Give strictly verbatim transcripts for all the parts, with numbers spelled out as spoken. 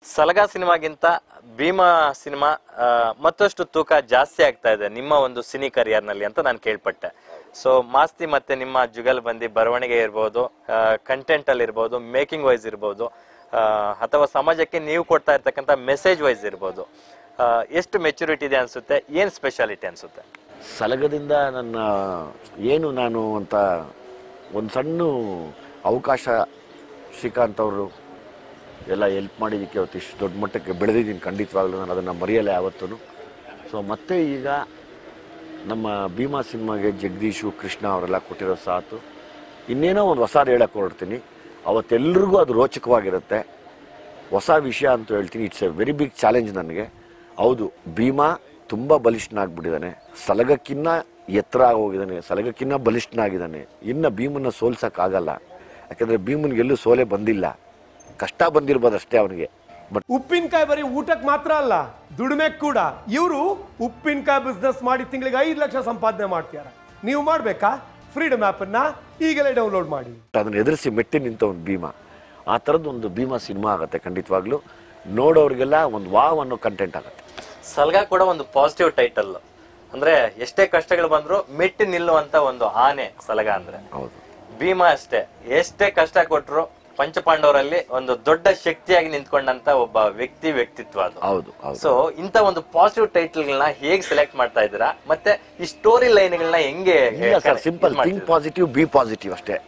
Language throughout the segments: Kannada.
ಸಲಗ ಸಿನಿಮಾಗಿಂತ ಭೀಮಾ ಸಿನಿಮಾ ಮತ್ತಷ್ಟು ತೂಕ ಜಾಸ್ತಿ ಆಗ್ತಾ ಇದೆ ನಿಮ್ಮ ಒಂದು ಸಿನಿ ಕರಿಯರ್ ನಲ್ಲಿ ಅಂತ ನಾನು ಕೇಳ್ಪಟ್ಟೆ. ಸೊ ಮಾಸ್ತಿ ಮತ್ತೆ ನಿಮ್ಮ ಜುಗಲ್ ಬಂದಿ ಬರವಣಿಗೆ ಇರ್ಬೋದು, ಕಂಟೆಂಟ್ ಅಲ್ಲಿ ಇರ್ಬೋದು, ಮೇಕಿಂಗ್ ವೈಸ್ ಇರ್ಬೋದು, ಅಥವಾ ಸಮಾಜಕ್ಕೆ ನೀವು ಕೊಡ್ತಾ ಇರ್ತಕ್ಕಂಥ ಮೆಸೇಜ್ ವೈಸ್ ಇರ್ಬೋದು, ಎಷ್ಟು ಮೆಚುರಿಟಿ ಇದೆ ಅನ್ಸುತ್ತೆ, ಏನ್ ಸ್ಪೆಷಾಲಿಟಿ ಅನ್ಸುತ್ತೆ? ಸಲಗದಿಂದ ನನ್ನ ಏನು ನಾನು ಅಂತ ಒಂದು ಸಣ್ಣ ಅವಕಾಶ ಶ್ರೀಕಾಂತ್ ಅವರು ಎಲ್ಲ ಹೆಲ್ಪ್ ಮಾಡಿದ್ದಕ್ಕೆ ಅವತ್ತು ಇಷ್ಟು ದೊಡ್ಡ ಮಟ್ಟಕ್ಕೆ ಬೆಳೆದಿದ್ದೀನಿ. ಖಂಡಿತವಾಗ್ಲೂ ನಾನು ಅದನ್ನು ಮರೆಯಲ್ಲ ಯಾವತ್ತೂ. ಸೊ ಮತ್ತೆ ಈಗ ನಮ್ಮ ಭೀಮಾ ಸಿನಿಮಾಗೆ ಜಗದೀಶು ಕೃಷ್ಣ ಅವರೆಲ್ಲ ಕೊಟ್ಟಿರೋ ಸಾತು ಇನ್ನೇನೋ ಒಂದು ಹೊಸಾದು ಹೇಳಕ್ಕೆ ಹೊರಡ್ತೀನಿ. ಅವತ್ತೆಲ್ರಿಗೂ ಅದು ರೋಚಕವಾಗಿರುತ್ತೆ. ಹೊಸ ವಿಷಯ ಅಂತ ಹೇಳ್ತೀನಿ. It's a very big challenge ನನಗೆ. ಹೌದು, ಭೀಮಾ ತುಂಬ ಬಲಿಷ್ಠನಾಗ್ಬಿಟ್ಟಿದ್ದಾನೆ, ಸಲಗಕ್ಕಿನ್ನ ಎತ್ತರ ಆಗೋಗಿದ್ದಾನೆ, ಸಲಗಕ್ಕಿನ್ನ ಬಲಿಷ್ಠನಾಗಿದ್ದಾನೆ. ಇನ್ನು ಭೀಮನ್ನ ಸೋಲ್ಸೋಕ್ಕಾಗಲ್ಲ. ಯಾಕಂದರೆ ಭೀಮನ್ಗೆಲ್ಲೂ ಸೋಲೆ ಬಂದಿಲ್ಲ, ಕಷ್ಟ ಬಂದಿರ್ಬೋದು ಅಷ್ಟೇ ಅವನಿಗೆ. ಬಟ್ ಉಪ್ಪಿನಕಾಯಿ ಬರೀ ಊಟಕ್ಕೆ ಮಾತ್ರ ಅಲ್ಲ, ದುಡಿಮೆ ಕೂಡ. ಇವರು ಉಪ್ಪಿನಕಾಯಿ ಬಿಸ್ನೆಸ್ ಮಾಡಿ ತಿಂಗಳಿಗೆ ಐದು ಲಕ್ಷ ಸಂಪಾದನೆ ಮಾಡ್ತಾರೆ. ನೀವು ಮಾಡಬೇಕಾ? ಫ್ರೀಡಮ್ ಆ್ಯಪನ್ನು ಈಗಲೇ ಡೌನ್ಲೋಡ್ ಮಾಡಿ. ಅದನ್ನು ಎದುರಿಸಿ ಮೆಟ್ಟಿ ನಿಂತ ಒಂದು ಭೀಮಾ, ಆ ಥರದ್ದು ಒಂದು ಭೀಮಾ ಸಿನಿಮಾ ಆಗುತ್ತೆ. ಖಂಡಿತವಾಗ್ಲೂ ನೋಡೋರಿಗೆಲ್ಲ ಒಂದು ವಾವ್ ಅನ್ನೋ ಕಂಟೆಂಟ್ ಆಗುತ್ತೆ. ಸಲ್ಗಾ ಕೂಡ ಒಂದು ಪಾಸಿಟಿವ್ ಟೈಟಲ್. ಅಂದ್ರೆ ಎಷ್ಟೇ ಕಷ್ಟಗಳು ಬಂದ್ರು ಮೆಟ್ಟಿ ನಿಲ್ಲುವಂತ ಒಂದು ಆನೆ ಸಲಗ ಅಂದ್ರೆ. ಹೌದು. ಭೀಮಾ ಅಷ್ಟೇ, ಎಷ್ಟೇ ಕಷ್ಟ ಕೊಟ್ರು ಪಂಚಪಾಂಡವರಲ್ಲಿ ಒಂದು ದೊಡ್ಡ ಶಕ್ತಿಯಾಗಿ ನಿಂತ್ಕೊಂಡಂತ ಒಬ್ಬ ವ್ಯಕ್ತಿ ವ್ಯಕ್ತಿತ್ವ ಅದು. ಹೌದು. ಸೊ ಇಂತ ಒಂದು ಪಾಸಿಟಿವ್ ಟೈಟಲ್ ಗಳನ್ನ ಹೇಗೆ ಸೆಲೆಕ್ಟ್ ಮಾಡ್ತಾ ಇದ್ದೀರಾ, ಮತ್ತೆ ಈ ಸ್ಟೋರಿ ಲೈನ್ ಗಳನ್ನ ಹೆಂಗೆ? Simple, think positive, be positive ಅಷ್ಟೇ.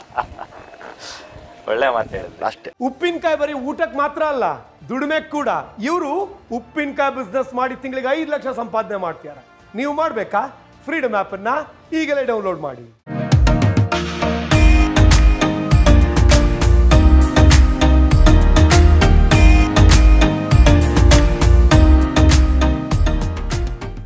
ಒಳ್ಳೆ ಮಾತು ಹೇಳಿದ್ರೆ ಅಷ್ಟೇ. ಉಪ್ಪಿನಕಾಯಿ ಬರೀ ಊಟಕ್ಕೆ ಮಾತ್ರ ಅಲ್ಲ, ದುಡಿಮೆ ಕೂಡ. ಇವರು ಉಪ್ಪಿನಕಾಯಿ ಬಿಸ್ನೆಸ್ ಮಾಡಿ ತಿಂಗಳಿಗೆ ಐದು ಲಕ್ಷ ಸಂಪಾದನೆ ಮಾಡ್ತಾರೆ. ನೀವು ಮಾಡಬೇಕಾ? ಫ್ರೀಡಮ್ ಆ್ಯಪನ್ನು ಈಗಲೇ ಡೌನ್ಲೋಡ್ ಮಾಡಿ.